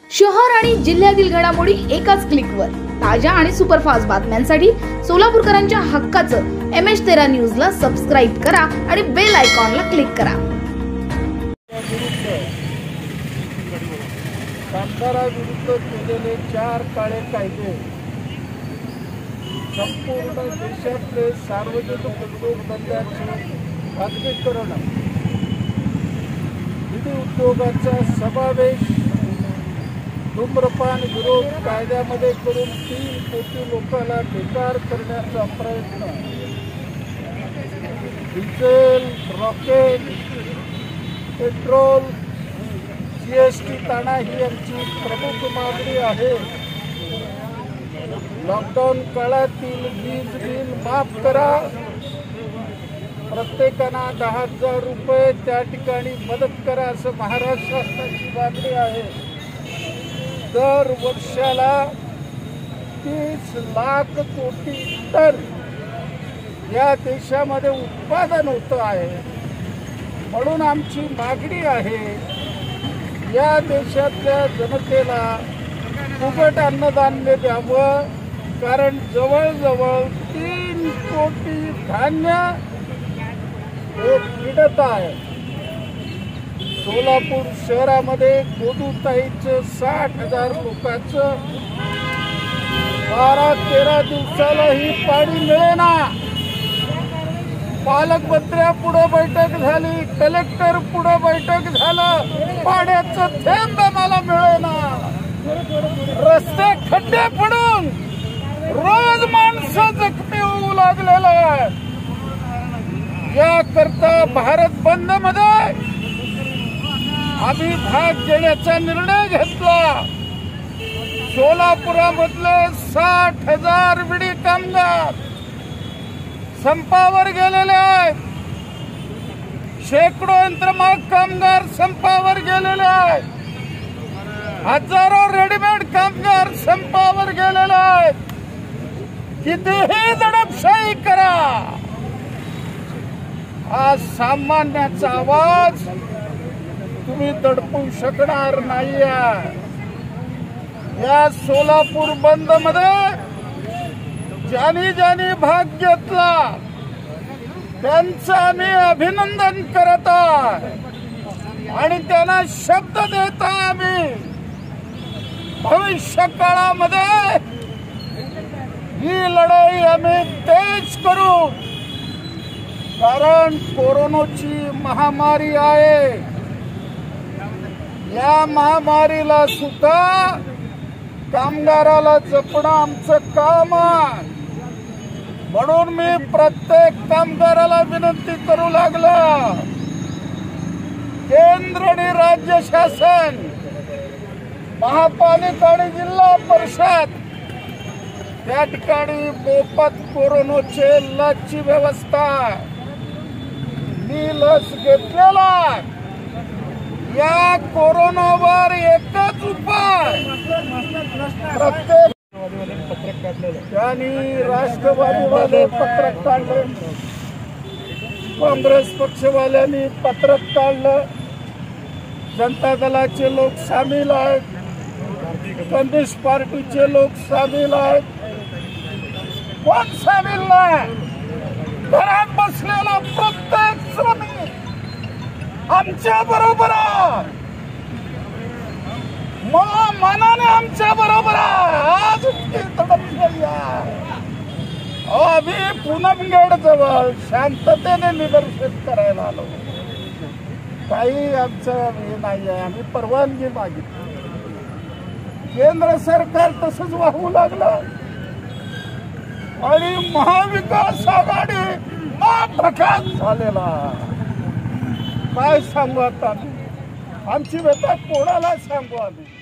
शहर आणि जिल्ह्यातील घडामोडी एकाच क्लिकवर। ताज्या आणि सुपरफास्ट बातम्यांसाठी सोलापूरकरांच्या हक्काचं MH13 न्यूजला सबस्क्राइब करा आणि बेल आयकॉनला क्लिक करा। कामगाराविरुद्ध केलेले 4 काळे कायदे संपूर्ण देशातले सार्वजनिक उद्योगधंद्याचे खाजगीकरण, विधी उद्योगाचा समावेश, धूम्रपान विरोध कायद्यामध्ये करून 3 कोटी लोकांना बेकार करण्याचा प्रयत्न, डिझेल, रॉकेट, पेट्रोल, GST ताणा ही आमची प्रमुख मागणी आहे। लॉकडाऊन काळातील वीज बिल माफ करा, प्रत्येकाला 10,000 रुपये त्या ठिकाणी मदत करा असं महाराष्ट्र शासनाची मागणी आहे। दर वर्षाला 30 लाख कोटी टन या देशामध्ये उत्पादन होत आहे। म्हणून आमची मागणी आहे, या देशातल्या जनतेला फुकट अन्नधान्य द्यावं, कारण जवळजवळ 3 कोटी धान्य हे मिळत आहे। सोलापूर शहरामध्ये गोदूताईचं 60,000 लोकांचं 12-13 दिवसालाही पाणी मिळेना। पालकमंत्र्या पुढे बैठक झाली, कलेक्टर पुढे बैठक झालं, पाण्याचं थेंब आम्हाला मिळेना। रस्ते खड्डे पडून रोज माणसं जखमी होऊ लागलेलं आहे। याकरता भारत बंद मध्ये आम्ही भाग घेण्याचा निर्णय घेतला। सोलापुरामधले 60,000 विडी कामगार संपावर गेलेले आहेत। शेकडो यंत्रमाग कामगार संपावर गेलेले आहेत। हजारो रेडीमेड कामगार संपावर गेलेले आहेत। कितीही दडपशाही करा, हा सामान्याचा आवाज तुम्ही दडपू शकणार नाही। या सोलापूर बंद मध्ये ज्यांनी ज्यांनी भाग घेतला त्यांचं आम्ही अभिनंदन करत आणि त्यांना शब्द देत आम्ही भविष्य काळामध्ये ही लढाई आम्ही तेज करू, कारण कोरोनाची महामारी आहे। या महामारीला सुद्धा कामगाराला जपणं आमचं काम आहे। म्हणून मी प्रत्येक कामगाराला विनंती करू लागलो, केंद्र आणि राज्य शासन, महापालिका आणि जिल्हा परिषद त्या ठिकाणी मोफत कोरोनाचे लसची व्यवस्था। मी लस घेतलेला, या कोरोनावर एकच उपाय, प्रत्येक त्यांनी राष्ट्रवादीवाले पत्रक काढले, काँग्रेस पक्षवाल्यांनी पत्रक काढलं, जनता दलाचे लोक सामील आहेत, कम्युनिस्ट पार्टीचे लोक सामील आहेत। कोण सामील नाही? घरात बसलेला प्रत्येक श्रमिक आमच्या बरोबर आहे, मनाने आमच्या बरोबर आहे। आज तडपलेली आहे। आम्ही पूनमगड जवळ शांततेने निदर्शन करायला आलो, काही आमचं हे नाही आहे। आम्ही परवानगी मागितली, केंद्र सरकार तसंच वाहू लागलं आणि महाविकास आघाडी माफकात झालेला। काय सांगू आता, आमची व्यथा कोणाला सांगू आम्ही?